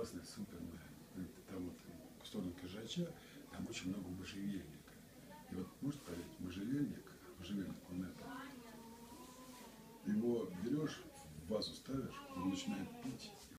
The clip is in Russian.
классный, супер. Там вот в сторону Киржача, там очень много можжевельника. И вот, можете поверить, можжевельник, он это, его берешь, в вазу ставишь, он начинает пить.